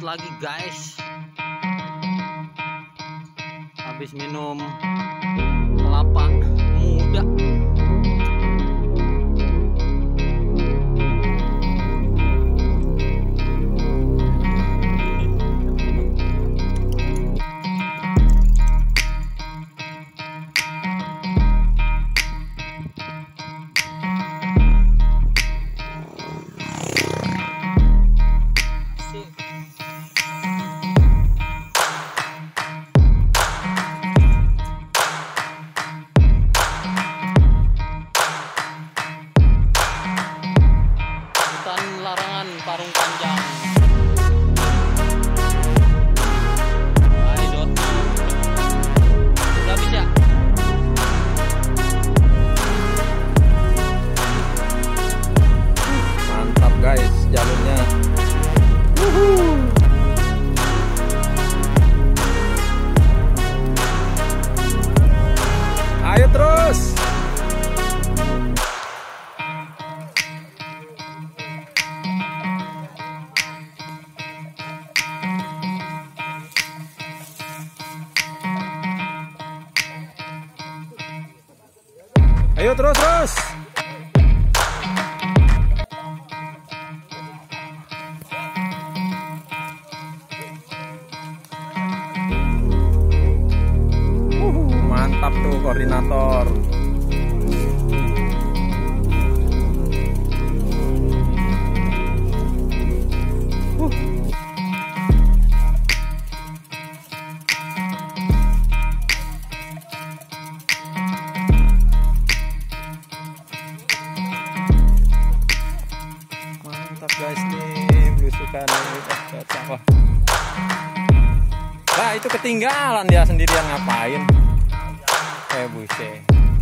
lagi guys. Habis minum kelapa muda. Larangan Parung Panjang. Hai Dot. Udah bisa. Mantap guys jalurnya. Ayo terus. Ayo terus. Mantap tuh koordinator. Guys nih belusukan wah. Lah itu ketinggalan dia sendirian ngapain? Buset.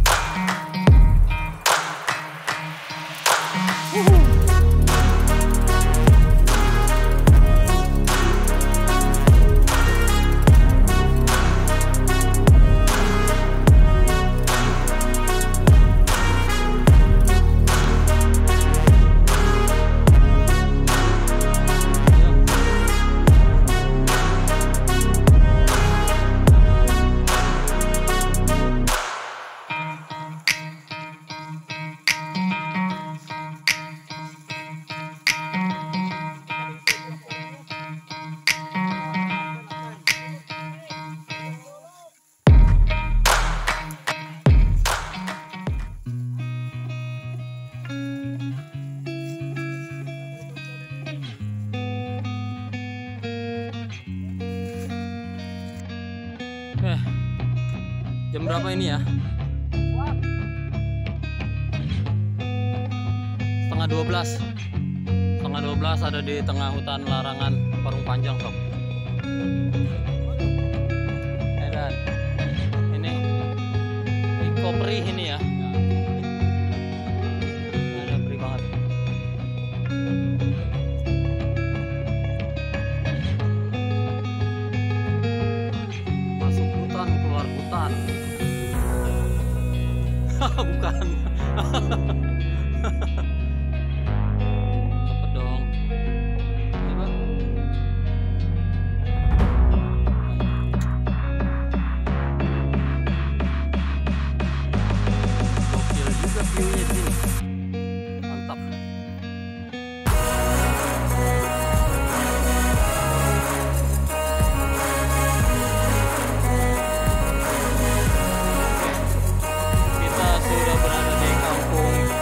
Jam berapa ini ya? Setengah 12. Setengah 12 ada di tengah hutan larangan Parung Panjang sob. Dan ini perih ini ya. Ada perih banget. Masuk hutan, keluar hutan. Bukan. Cepet dong. Coba. Gokil juga view-nya di sini. Mantap. Sudah berada di kampung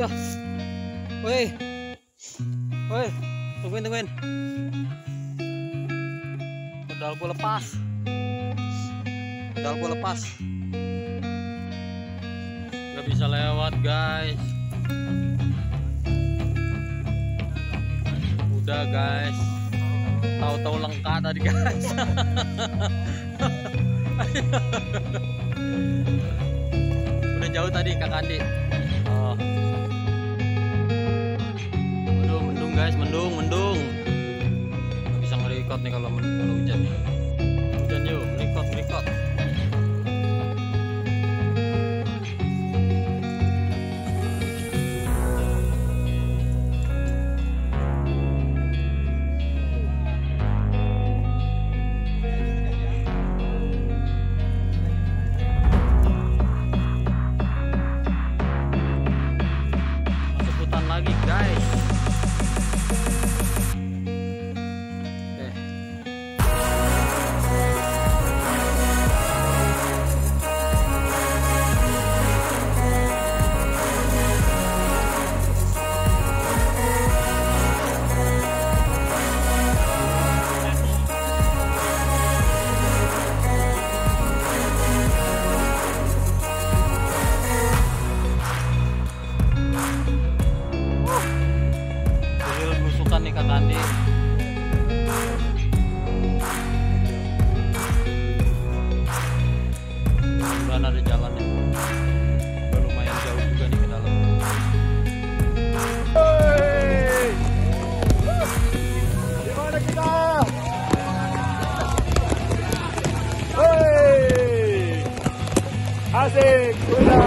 Iya. Woi. Woi, tungguin. Pedalku lepas. Nggak bisa lewat, guys. Udah, guys. Tahu-tahu lengkap tadi, guys. Udah jauh tadi Kak Andi. Oh. Aduh, mendung, guys, mendung. Nggak bisa nge-record nih kalau hujan. Hujan yuk, record. Lagi, guys. Nih Kak Andi. Mudah-mudahan ada jalannya. Udah lumayan jauh juga nih ke dalam. Gimana kita? Hei, asik, udah.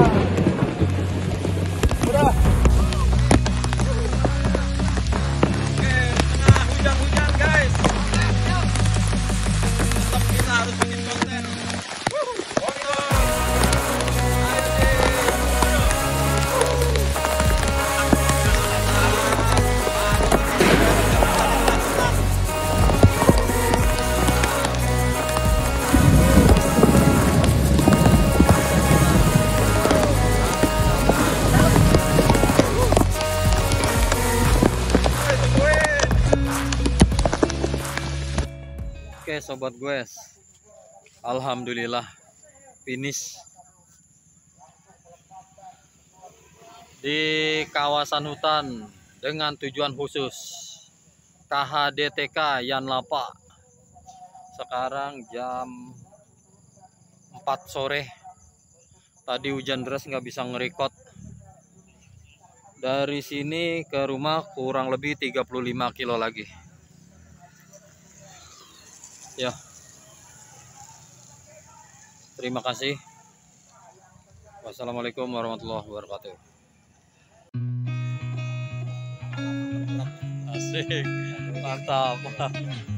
Hujan guys. Tetap kita harus bikin konten. Oke sobat gue, alhamdulillah finish di kawasan hutan dengan tujuan khusus KHDTK Yan Lapa. Sekarang jam 4 sore. Tadi hujan deras nggak bisa nge-record. Dari sini ke rumah kurang lebih 35 kilo lagi. Ya, terima kasih. Wassalamualaikum warahmatullahi wabarakatuh. Asik, mantap.